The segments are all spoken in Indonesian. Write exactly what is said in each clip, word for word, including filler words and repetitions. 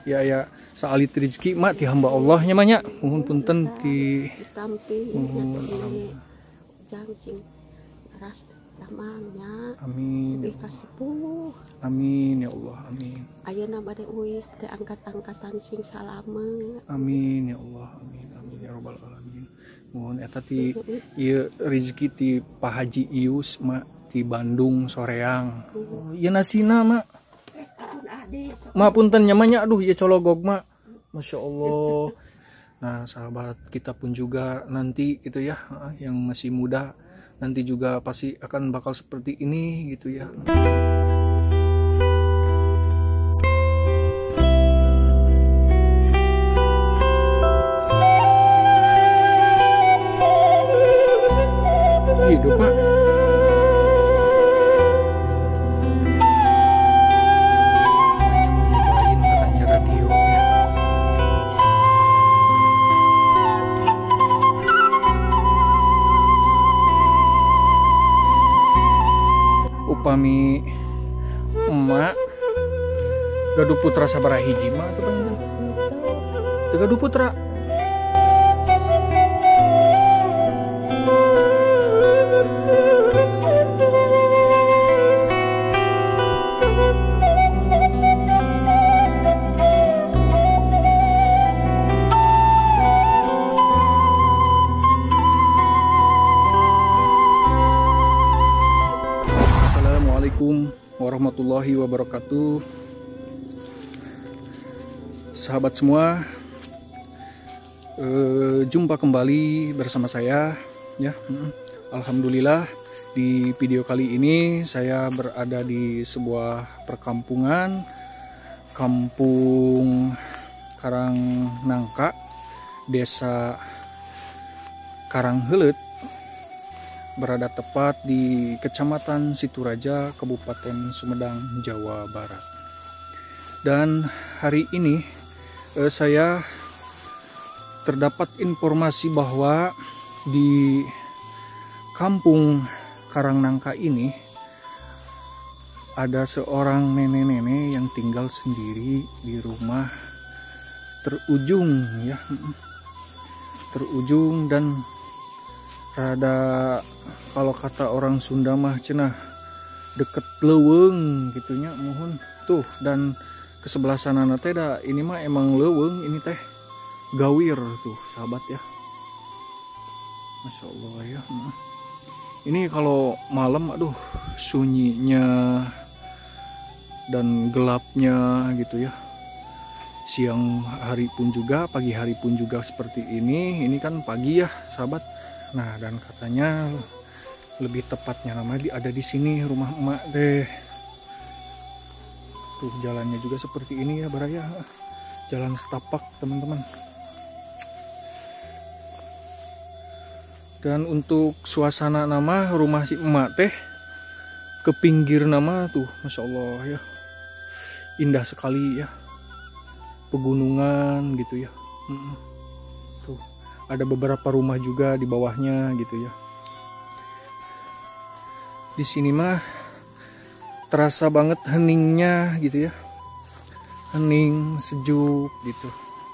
ya ya saalit rezeki mak ti hamba Allahnya mak nya. Mohon punten ti mohon jangcing ras damangnya. Amin. Uih kasepuh. Amin ya Allah, amin. Ayeuna bade uih teu angkat-angkatan sing salameng. Amin ya Allah, amin amin ya rabbal alamin. Mohon eta ti ieu rezeki ti Pak Haji Ius mak di Bandung soreang. Oh, ieu nasina mak. Ma punten nyamannya, aduh ya cologog mak, masya Allah. Nah sahabat kita pun juga nanti gitu ya, yang masih muda nanti juga pasti akan bakal seperti ini gitu ya. Hidup pak. Upami emak gaduh putra sabaraha hiji mah teu panjang teu gaduh putra. Assalamualaikum warahmatullahi wabarakatuh. Sahabat semua, eh, jumpa kembali bersama saya ya. Alhamdulillah di video kali ini saya berada di sebuah perkampungan, Kampung Karangnangka, Desa Karangheuleut, berada tepat di Kecamatan Situraja, Kabupaten Sumedang, Jawa Barat. Dan hari ini eh, saya terdapat informasi bahwa di Kampung Karangnangka ini ada seorang nenek-nenek yang tinggal sendiri di rumah terujung ya, terujung dan rada kalau kata orang Sunda mah cenah deket leuweung gitunya. Mohon tuh, dan ke sebelah sana teh dah ini mah emang leuweung, ini teh gawir tuh sahabat ya. Masya Allah ya. Ini kalau malam aduh sunyinya dan gelapnya gitu ya. Siang hari pun juga, pagi hari pun juga seperti ini. Ini kan pagi ya sahabat. Nah, dan katanya lebih tepatnya namanya ada di sini rumah emak deh. Tuh jalannya juga seperti ini ya baraya. Jalan setapak teman-teman. Dan untuk suasana nama rumah si emak teh ke pinggir nama tuh, masya Allah ya. Indah sekali ya. Pegunungan gitu ya. Tuh. Ada beberapa rumah juga di bawahnya gitu ya. Di sini mah terasa banget heningnya gitu ya. Hening, sejuk gitu.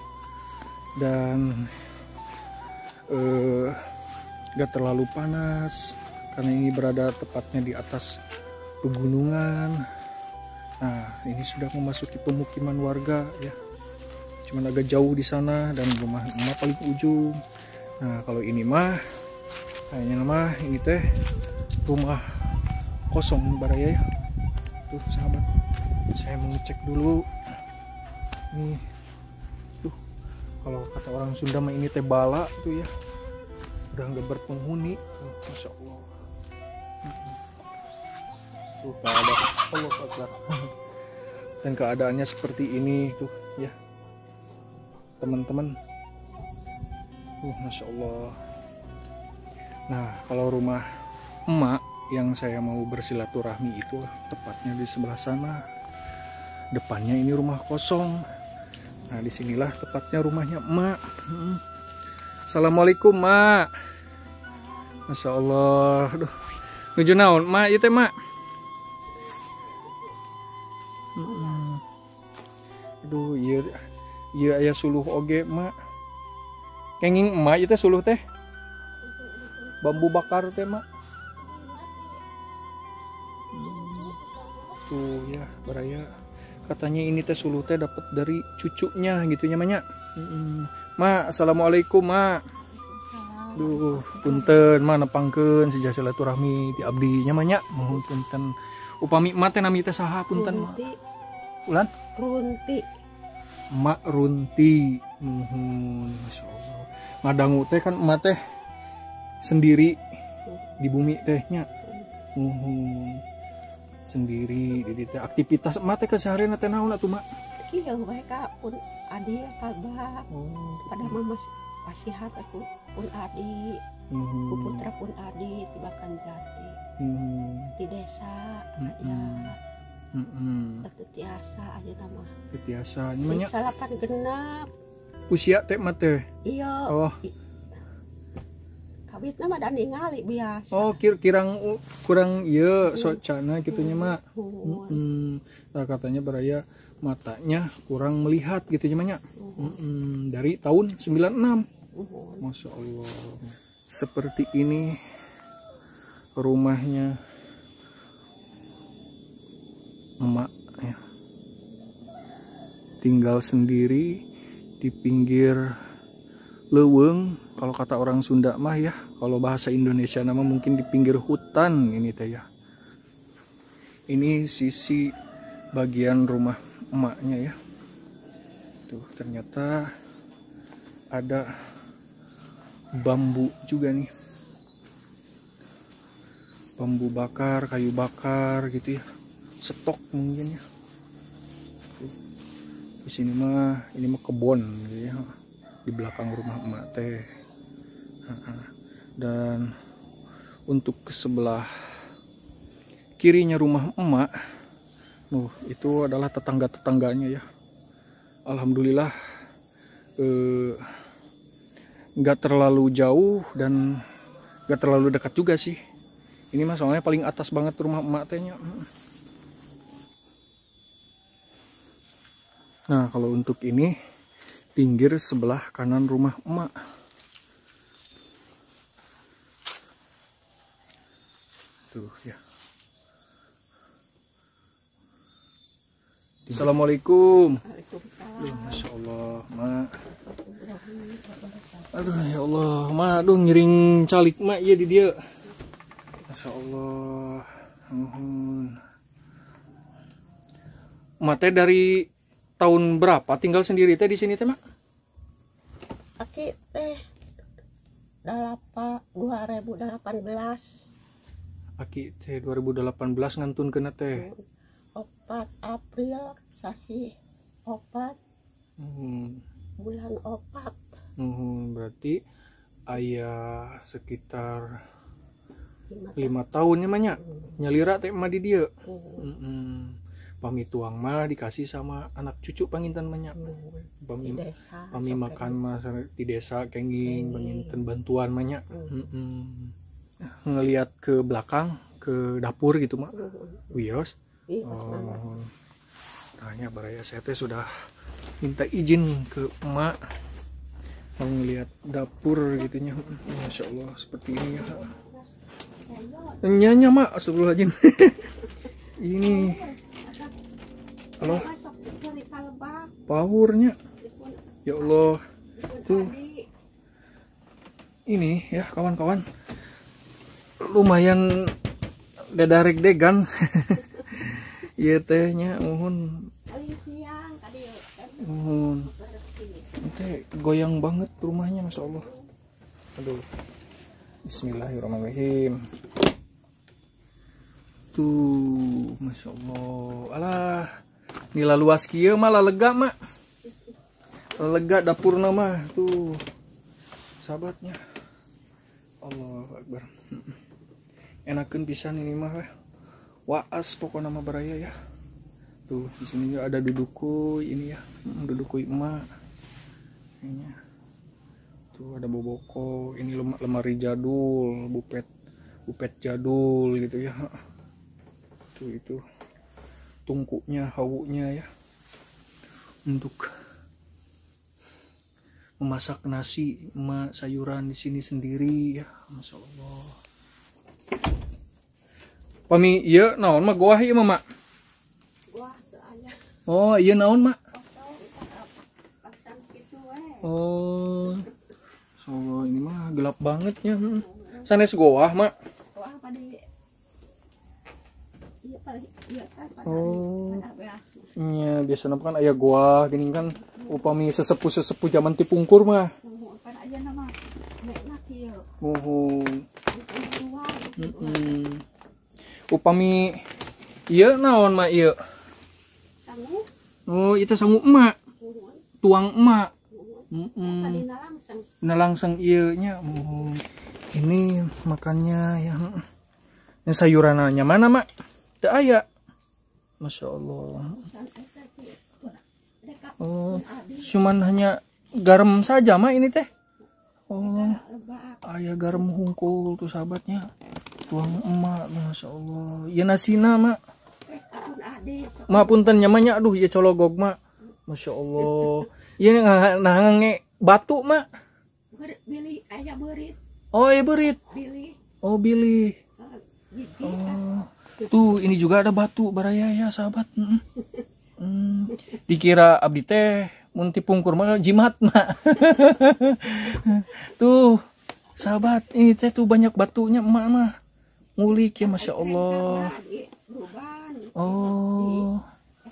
Dan eh, gak terlalu panas karena ini berada tepatnya di atas pegunungan. Nah, ini sudah memasuki pemukiman warga ya. Cuman agak jauh di sana dan rumah emak paling ujung. Nah kalau ini mah kayaknya mah ini teh rumah kosong baraya ya. Tuh sahabat, saya mau ngecek dulu. Nih tuh, kalau kata orang Sunda mah ini teh bala tuh ya, udah nggak berpenghuni. Tuh, masya Allah. Tuh ada Allah Akbar. Dan keadaannya seperti ini tuh ya teman-teman. Uh, masya Allah. Nah, kalau rumah emak yang saya mau bersilaturahmi itu tepatnya di sebelah sana. Depannya ini rumah kosong. Nah, disinilah tepatnya rumahnya emak. Hmm. Assalamualaikum, mak. Masya Allah. Aduh, nuju naon, mak? Itu teh, mak. Hmm. Aduh, iya iya iya aya suluh oge mak kenging emak itu suluh teh bambu bakar teh mak. Hmm, tuh ya baraya katanya ini teh suluh teh dapat dari cucunya gitu nya mak. Hmm. Mak, assalamualaikum mak. Duh, punten mak nepangkeun sejak silaturahmi di abdi nya mak nya. Mohon punten. Upami emak teh nami teh saha punten mak? Ulan? Runti. Mak Runti. Nuhun, masyaallah. Ngadangu teh kan emak teh sendiri di bumi tehnya. Nuhun. Sendiri di teh aktivitas emak teh keseharian teh naon atuh mak? Iya mereka pun adi kalba. Oh. Pada mama pasihat aku pun adi. Hmm. Puputra pun adi tibakan jati. Hmm. Di desa hmm. aja. Hmm. Tetiasa aja nama. Tetiasa namanya. Salapan genap. Usia teh mah teh. Iya. Oh. Kawit nama dan ningali biasa. Oh, kir kirang kurang ieu socana kitunya mah. Heeh. Nah, katanya beraya matanya kurang melihat gitu nya mak. Heeh. Dari tahun sembilan enam. Masya Allah. Seperti ini rumahnya emak ya. Tinggal sendiri di pinggir leuweung kalau kata orang Sunda mah ya. Kalau bahasa Indonesia nama mungkin di pinggir hutan ini teh ya. Ini sisi bagian rumah emaknya ya. Tuh ternyata ada bambu juga nih. Bambu bakar, kayu bakar gitu ya. Stok mungkin ya. Tuh. Di sini mah ini mah kebon gitu ya. Di belakang rumah emak teh. Dan untuk ke sebelah kirinya rumah emak, nuh itu adalah tetangga-tetangganya ya. Alhamdulillah eh, nggak terlalu jauh dan nggak terlalu dekat juga sih. Ini mah soalnya paling atas banget rumah emak tehnya. Nah kalau untuk ini pinggir sebelah kanan rumah emak. Tuh ya. Assalamualaikum. Aduh, Masya Allah, mak. Aduh ya Allah, mak, aduh ngiring calik mak ya di dia. Masya Allah. Uhun. Mak teh dari tahun berapa tinggal sendiri teh di sini teh mak? Aki teh dua ribu delapan belas. Aki teh dua ribu delapan belas ngantun kena teh. Opat April sasi opat. Hmm. Bulan opat. Hmm, berarti ayah sekitar lima tahunnya banyak hmm. Nyalira teh mah di dia. Hmm. Hmm. Pami tuang mah dikasih sama anak cucu panginten banyak. Hmm. Pami, pami makan mah di desa kenging, panginten bantuan banyak. Hmm. Hmm. Ngelihat ke belakang ke dapur gitu mak. Wios. Oh. Tanya baraya saya teh sudah minta izin ke emak mau ngelihat dapur gitunya. Masya Allah seperti ini ya. Nyanya mak astagfirullahaladzim. Ini halo powernya ya Allah tuh ini ya kawan-kawan lumayan dedarek degan. Iya tehnya mohon mohon teh goyang banget rumahnya Masya Allah. Aduh Bismillahirrahmanirrahim. Tuh Masya Allah. Alah nila luas kieu malah lega mak. Lega dapur nama tuh sahabatnya. Allahu Akbar. Enakeun pisan ini mah. Waas pokoknya nama baraya ya. Tuh di sini ada dudukuy ini ya. Dudukuy emak. Ini. Tuh ada boboko, ini lemari jadul, bupet bupet jadul gitu ya. Tuh itu tungkunya, hawunya ya. Untuk memasak nasi, emak sayuran di sini sendiri ya, masya Allah. Pami iya naon mah goah ieu mah mak? Goah teu aya. Oh iya naon mak? Kosong paksan kitu we. Oh. So ini mah gelap banget ya. Sanes goah mak. Goah pada iya pada iya kan pada Oh. pada beas. Iya biasanya kan aya goah gini kan upami sesepuh-sesepuh zaman Tipungkur mah. Kan aya nama mekna kieu. Oh. Heeh. Heeh. Upami iya naon mak ieu? Sangu. Oh, itu sangu emak. Tuang emak. Heeh. Tadi nalangsang. Nalangsang ieu nya. Oh. Ini makannya yang yang sayurannya mana mak? Teu aya. Masya Allah. Oh, cuman hanya garam saja mak ini teh. Oh, ayah garam hungkul tuh sahabatnya. Tuang emak, masya Allah. Ya nasina mak. Mak punten nyamannya, aduh ya cologog mak. Masya Allah. Iya nah nge batu mak. Bili ayah berit. Oh ya berit. Bili. Oh Billy. Oh. Tuh ini juga ada batu baraya ya sahabat. Hmm. Hmm. Dikira abdi teh mun Tipungkur mah jimat mak. Tuh sahabat ini teh tuh banyak batunya emak mah. Ngulik ya masya Allah. Oh.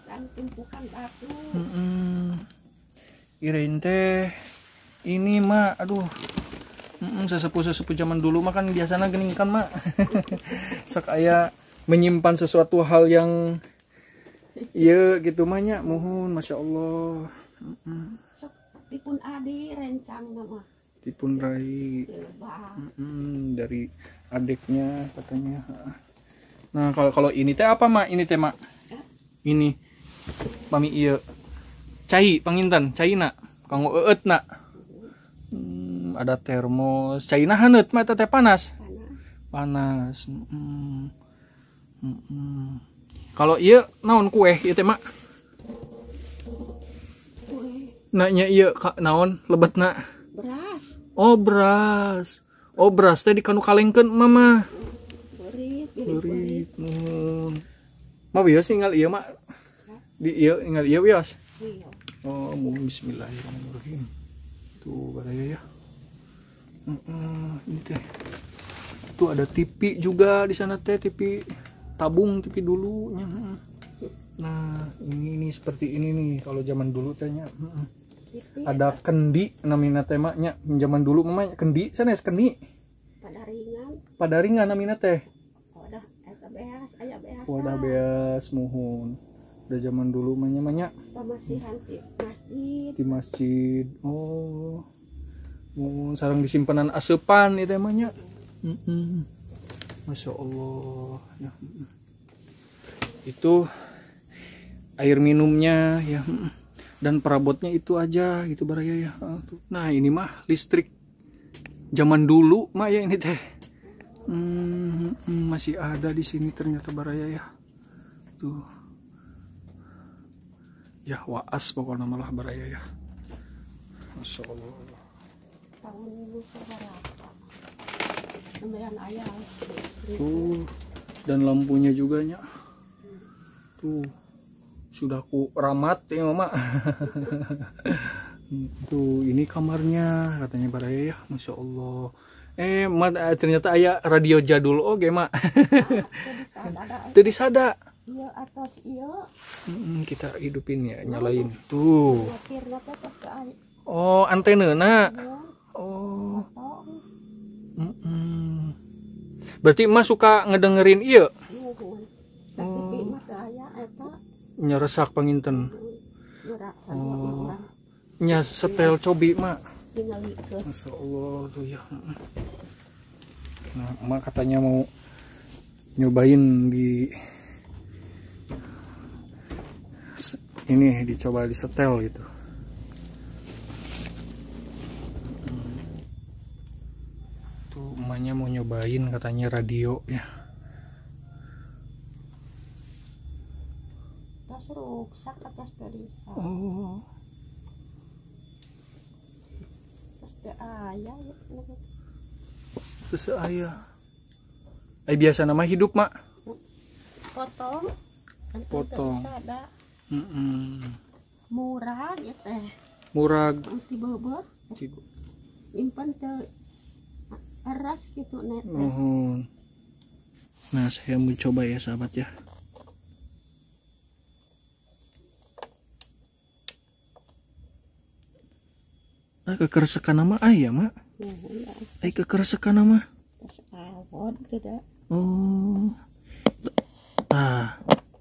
Mm-mm. Kirain teh ini mak, aduh. Mm-mm, sesepuh-sesepuh zaman dulu mah kan biasanya gening kan mak. Sok aya menyimpan sesuatu hal yang iya gitu mah nya muhun masya Allah. Mm-mm. Sok dipun adi rencang nama. Dipun rai. Mm-mm, dari adiknya katanya. Nah kalau kalau ini teh apa mak? Ini teh mak? Ini pami iya cai panginten cai nak kanggo eut nak. Hmm, ada termos cai nah haneut mah teh panas. Panas. Mm-mm. Mm-mm. Kalau iya naon kue ieu teh mak? Nah nya iya naon lebetna? Beras. Oh beras. Oh beras teh di kanu kalengkeun mama. Berit, berit. Mun. Mah wios tinggal ieu mak. Di ieu tinggal ieu wios. Iya. Oh, mohon bismillahirrahmanirrahim. Tuh baraya ya. Heeh, ini teh. Tuh ada T V juga di sana teh, T V tabung T V dulunya. Nah, ini ini seperti ini nih kalau zaman dulu tehnya. Ada kendi namina teh maknya zaman dulu mamanya kendi sanes kendi Padaringan padaringan namina teh wadah eta beas aya beas wadah beas muhun udah zaman dulu manya manya pamasihan di masjid di masjid. Oh muhun sareng disimpanan asepan itu emangnya. Mm-mm. Masya Allah ya. Itu air minumnya ya. Dan perabotnya itu aja gitu baraya ya. Nah ini mah listrik zaman dulu mah ya ini teh. Hmm, masih ada di sini ternyata baraya ya. Tuh. Ya waas pokoknya malah baraya ya. Masya Allah. Tahun seberapa? Sembilan ayam. Tuh. Dan lampunya juga nya. Tuh. Sudah ku ramat ya mama. Tuh ini kamarnya katanya baraya ya, masya Allah. Eh mat ternyata ayah radio jadul oke mak. Itu disada. Iya atas iya. Kita hidupin ya nyalain tuh. Oh antena nak. Oh. Mm-mm. Berarti emas suka ngedengerin iya. Oh. Nyeresak panginten. Oh. Nya setel cobi mak. Masya Allah tuh ya. Nah mak katanya mau nyobain di ini dicoba disetel gitu. Tuh emaknya mau nyobain katanya radio ya. Rusak atas dari oh ayah ya. Terus ayah. Eh biasa nama hidup mak. Potong. Potong. Mm -mm. Murah ya teh. Murah. Nanti bobot. Impan teh eras gitu net. Oh. Nah saya mau coba ya sahabat ya. Nah kekeresekan nama ayah mak. Ay kekeresekan nama. Awon tidak. Oh. Ah.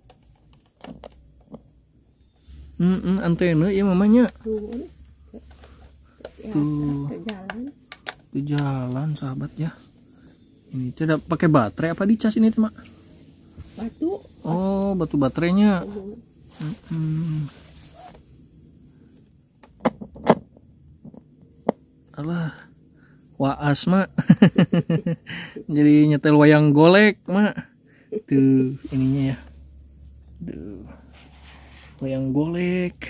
Hmm, -mm, antena ya mamanya. Tuh. Ya, Tuh. ke jalan. Ke jalan sahabat ya. Ini tidak pakai baterai apa dicas ini tuh mak? Batu. Oh batu baterainya. Hmm. -mm. Alah. Waas mak. Jadi nyetel wayang golek mak. Tuh ininya ya. Tuh. Wayang golek.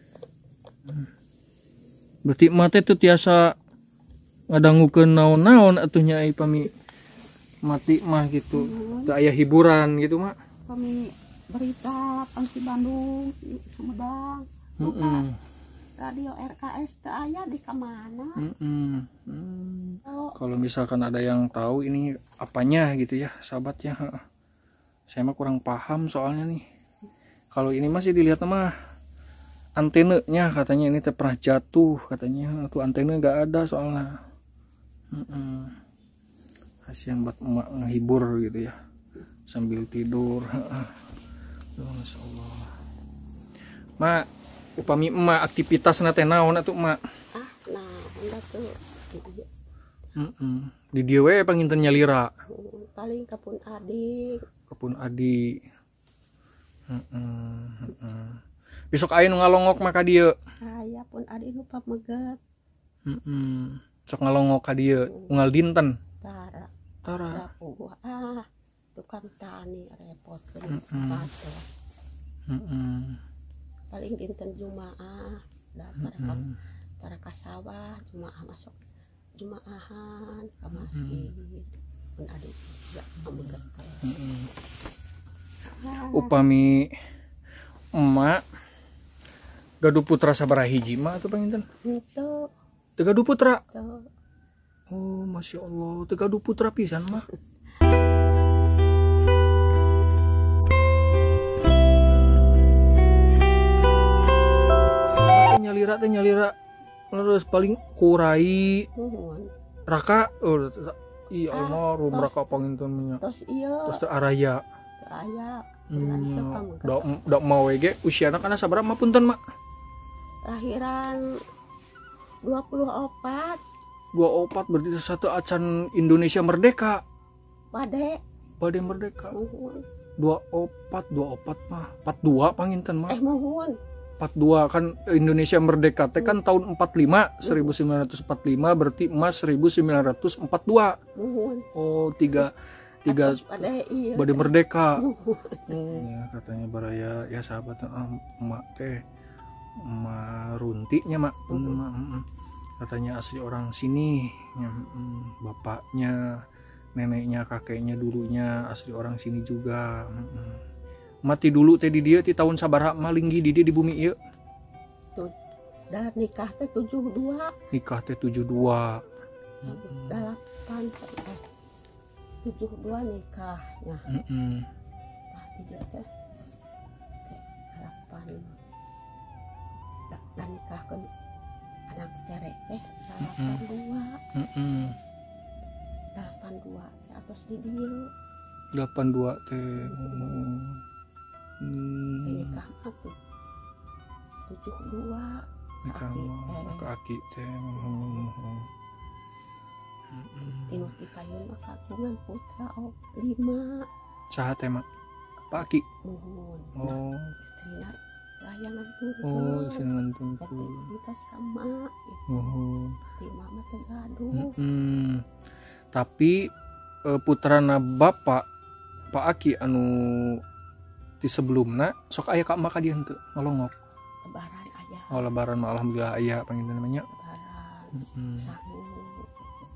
Berarti mate tuh tiasa ngadangukeun naon-naon atunya ai pami mati mah gitu. Teu aya hiburan gitu mak. Kami berita Pansi Bandung Sumedang. Mm -mm. Radio R K S teu aya di kamana. Mm -mm. Mm. Oh. Kalau misalkan ada yang tahu ini apanya gitu ya sahabat ya. Saya mah kurang paham soalnya nih. Kalau ini masih dilihat mah antenanya katanya ini teh pernah jatuh katanya. Tuh antena nggak ada soalnya. Mm -mm. Kasihan buat emak ngehibur gitu ya sambil tidur. Oh, Masya Allah. Mak, upami emak aktivitas nate naon atuh emak? Ah, nah, enggak tuh. Mm -mm. Di dieu we panginten nyalira. Paling kapun adik. Kapun adik. Mm -mm. Mm -mm. Besok aya nu ngalongok mah ka dieu. Aya pun adik lupa megat. Mm -mm. Sok ngalongok ka dieu unggal dinten. Tara. Tara. Gua ah tukang tani repot kan. Mm -mm. Mm -mm. Paling dinten Jumaah datang mm -mm. tara ka sawah Jumaah masuk Jumaahan ka masjid. Pun adik juga megat. Mm -mm. Upami emak gaduh putra sabaraha hiji mah atuh panginten? Henteu. Teu gaduh putra. Tuh. Oh, Masya Allah, teu gaduh putra pisan mah. Nyalira teh nyalira terus paling kurai raka oh iya almarhum raka panginten nya. Terus iya. Terus araya. Aya. Hmm, dak dak mau we usiana kana sabaraha mah punten mak? Lahiran dua puluh empat. dua puluh empat berarti satu acan Indonesia merdeka. Bade. Bade merdeka. Muhun. dua puluh empat, dua puluh empat mah. empat puluh dua panginten mah. Eh muhun. empat puluh dua kan Indonesia merdeka teh kan tahun empat puluh lima, seribu sembilan ratus empat puluh lima berarti emas seribu sembilan ratus empat puluh dua. Muhun. Oh, tiga tiga Bade iya. Bade merdeka. Hmm. Ya katanya baraya ya sahabat emak teh emak runtinya mak. Punten mak. Katanya asli orang sini, ya, mm, bapaknya, neneknya, kakeknya dulunya asli orang sini juga. Mm, mati dulu teh di dia ti tahun sabaraha malinggi di dia di bumi ieu. Tuh, dah nikah teh tujuh dua. Nikah teh tujuh dua. Delapan eh tujuh dua nikahnya. Mm -mm. Tah di dia teh delapan. Dan nikah kan anak cerek teh delapan dua. Heeh. delapan dua teh atos di dieu. delapan dua teh. Hmm. Nikah mah tuh tujuh dua. Nikah mah ka aki teh. Tinu ti payun mah kagungan putra oh lima. Saha teh mak? Pak Aki. Muhun. Oh. Istrina layangan tuntun. Oh, istrina tuntun. Kita sama. Oh. Ti mama teh gaduh. Mm-hmm. Tapi e, putrana bapak Pak Aki anu di sebelumna sok aya ka emak ka dieu henteu ngalongok. Lebaran aja. Oh lebaran mah alhamdulillah aya panginten namanya. Lebaran. Mm-hmm. Sahur.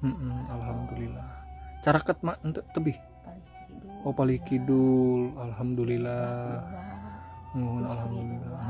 Mm-mm, alhamdulillah. Caraket mak ente tebih. Oh paling kidul. Alhamdulillah. Nuhun alhamdulillah.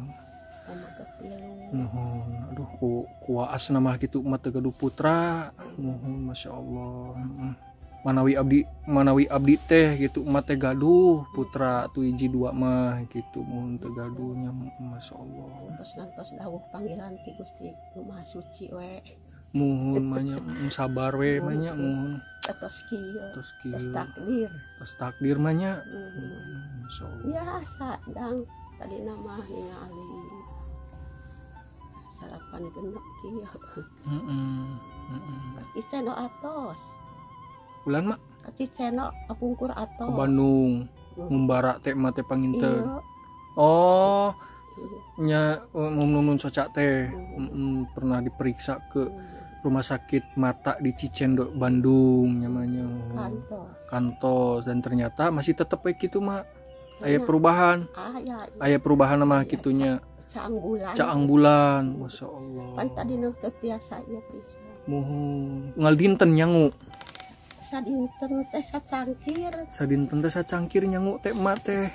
Nuhun. Aduh ku kuaas nama gitu umat tegaduh putra. Nuhun masya Allah. Manawi abdi manawi abdi teh gitu umat teh gaduh putra tu hiji dua mah gitu mun teh gaduhnya masya Allah. Terus ngantos dawuh panggilan ti Gusti nu Maha Suci we. Muhun manya sabar we manya muhun. Terus kieu. Terus kieu. Terus takdir. Terus takdir manya. Hmm. Masya Allah. Biasa dang tadi nama ningali salapan genep kieu. Heeh. Heeh. Ciceno atos. Bulan mak Ka Ciceno kapungkur ke atos. Bandung. Mumbara teh mah teh panginten. Iya. Oh. Nya mun soca teh mm, pernah diperiksa ke rumah sakit mata di Cicendo Bandung namanya. Kantos. Kantos dan ternyata masih tetep kayak gitu mak. Aya perubahan. Ah ya. Aya perubahan mah kitunya. Caang bulan. Caang bulan. Masya Allah. Pan tadi nu teu tiasa ieu pisan. Mohon unggal dinten nyangu. Sadinten teh sacangkir. Sadinten teh sacangkir nyangu teh emak teh.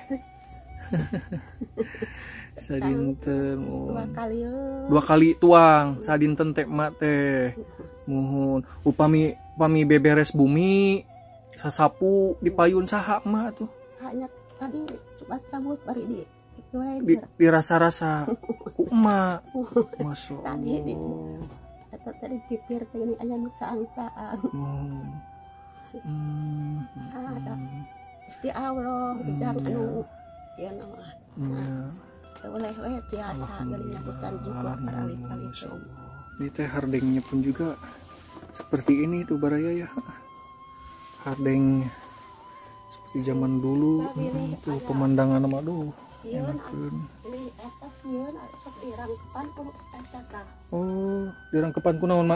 Sadinten Dua kali yeuh. dua kali tuang sadinten teh emak teh. Mohon upami upami beberes bumi sasapu dipayun saha emak tuh. Hanya tadi coba cabut bari di Di, dirasa-rasa ku emak. Masya Tadi di Allah. eta tadi pipir teh ini aya nu caang-caang. Hmm. Hmm. Ada. Gusti Allah ujang anu ieu nama. Ya. Oleh we tiasa geuning nyambutan juga para wali-wali. Masya Allah. Ini teh hardengnya pun juga seperti ini tuh Baraya ya. Hardeng seperti zaman dulu. Hmm, tuh pemandangan nama aduh. Yeun Enakeun. ini eta sieun sok dirangkepan ku eta tah. Oh, dirangkepan ku naon mak?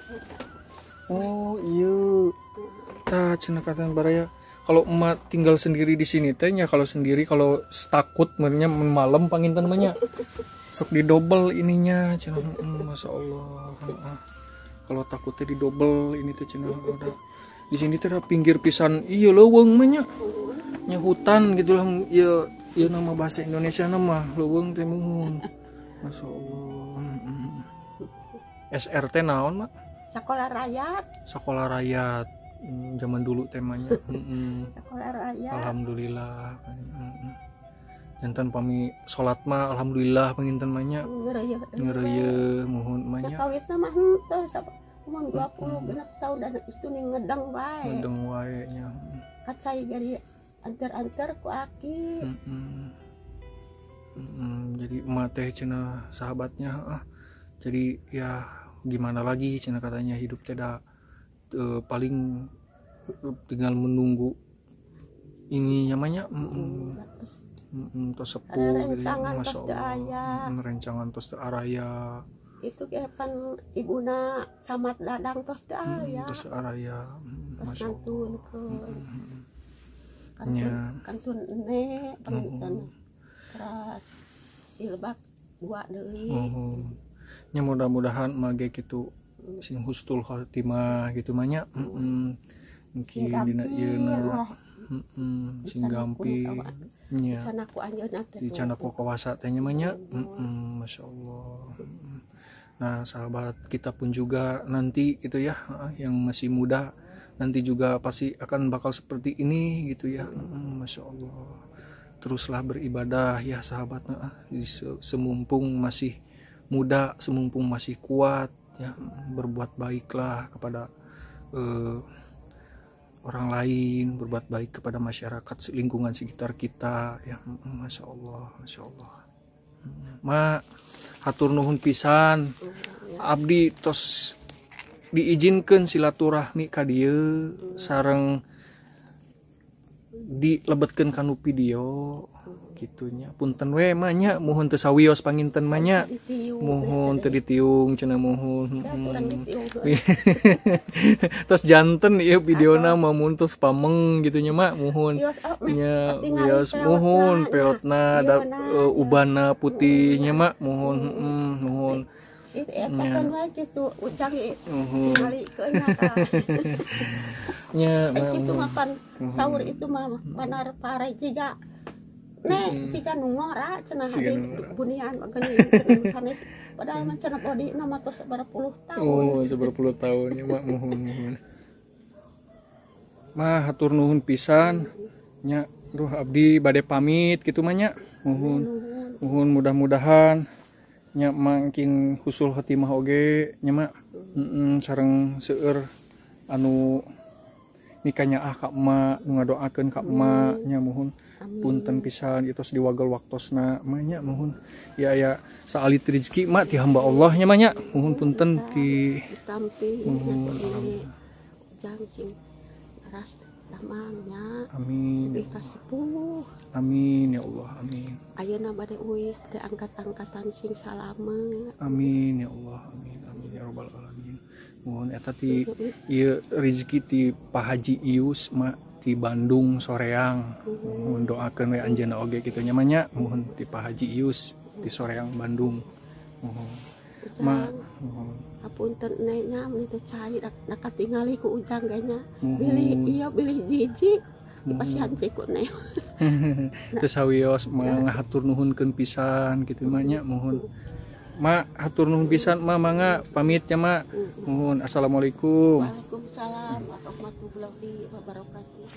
Oh iya. Tah cenah katan Baraya. Kalau emak tinggal sendiri di sini tehnya kalau sendiri kalau takut merenya malam panginten mah nya. Sok didobel ininya cenah. Hmm, Masya Allah. Heeh. Kalau takutnya didobel ini teh cenah udah. Di sini teh pinggir pisan iya leuweung mah nya. Nya hutan gitu lah ieu ieu nama bahasa Indonesia nama leuweung teh muhun. Masya Allah. Hmm. S R T naon mak? Sekolah rakyat. Sekolah rakyat. Hmm, zaman dulu temanya. Hmm. Sekolah rakyat. Alhamdulillah. Hmm. Jantan pami salat mah alhamdulillah panginten mah nya. Ngeureuyeun. Ngeureuyeun mohon mah nya. Kawitna mah henteu sapa umur dua puluh genep tahun dan itu nih ngedeng bae. Ngedeng wae nya. Kacai dari antar-antar ku aki. Hmm. Hmm. Jadi emak teh cenah sahabatnya ah. Jadi ya gimana lagi cenah katanya hidup teh da Uh, paling uh, tinggal menunggu ini namanya mm, mm, mm, tos sepuh gitu ya. Masya Allah mm, rencangan tos teraraya itu kapan ibuna camat dadang tos teraraya mm, tos teraraya mm, tos kantun ke mm, kantun ya. Kantun ne penginten mm. Terus dilebak dua deui oh. Nya mudah-mudahan mage gitu sing hustul khotimah gitu manya heeh mungkin dina ieuna heeh sing gampi nya can aku anjeunna teh di can aku kawasa teh nya manya heeh masyaallah. Nah sahabat kita pun juga nanti gitu ya yang masih muda nanti juga pasti akan bakal seperti ini gitu ya heeh masyaallah. Teruslah beribadah ya sahabat nah, semumpung masih muda semumpung masih kuat ya berbuat baiklah kepada uh, orang lain, berbuat baik kepada masyarakat lingkungan sekitar kita ya. Masya Allah, Masya Allah. Ma hatur nuhun pisan abdi tos diizinkan silaturahmi ka dieu sareng dilebetkeun kanu video gitunya punten we mah nya muhun teu sawios panginten mah nya muhun teu ditiung cenah muhun tos janten ieu videona mah mun tos pameng gitu nya mak muhun nya wios muhun peotna da uh, ubana putihnya mak muhun mm, muhun itu eta kan wae kitu ujang Uhum. ningali keunnya tah. Nya Itu makan sahur itu mah benar pare jiga ne jiga nu ngora cenah Jiga di nu ngora. bunian geuning sanes padahal mah cenah bodi na mah tos berapa puluh tahun. Oh, seberpuluh tahun ya mak muhun muhun. Mah hatur nuhun pisan. Nya duh abdi bade pamit kitu mah nya. Muhun. Muhun mudah-mudahan nya makin husul khotimah oge nya mak. Heeh sareng seueur anu nikahnya ah ka emak nu ngadoakeun ka emak nya muhun. Punten pisan itos diwagel waktosna mah nya muhun. Ya ya saalit rezeki mak ti hamba Allah nya mah nya muhun punten ti tampi muhun. Jang sing ras damangnya. Amin. Lebih kasih puh. Amin ya Allah, amin. Ayeuna bade euy bade angkat-angkatan sing salame. Amin ya Allah, amin amin ya rabbal alamin. Mohon eta ti ieu rezeki ti Pak Haji Ius mak ti Bandung soreang. Mohon doakeun we anjeunna oge kitu nya mah nya. Mohon ti Pak Haji Ius ti soreang Bandung. Mohon. Ma mohon. Apunten nya nya mun teh cai dak katingali ku ujang ge nya. Bilih iya bilih jiji. Dipasihan cai ku ne. Teu sawios mah ngahatur nuhunkeun pisan kitu mah nya mohon. Ma hatur nuhun pisan ma mangga pamit nya ma. Mohon assalamualaikum. Waalaikumsalam warahmatullahi wabarakatuh.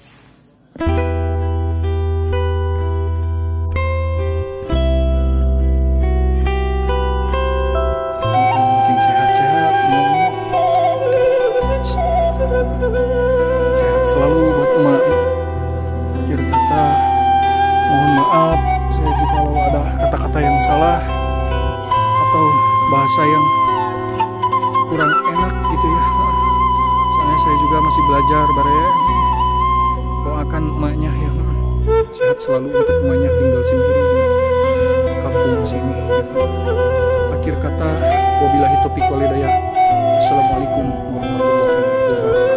Cing sehat-sehat sehat selalu buat emak. Akhir kata mohon maaf saya jika ada kata-kata yang salah atau bahasa yang kurang enak gitu ya. Soalnya saya juga masih belajar bare. Doakan emaknya yang sehat selalu untuk emaknya tinggal sendiri di kampung sini. Gitu. Akhir kata wabillahi taufiq wal hidayah. Assalamualaikum warahmatullahi wabarakatuh.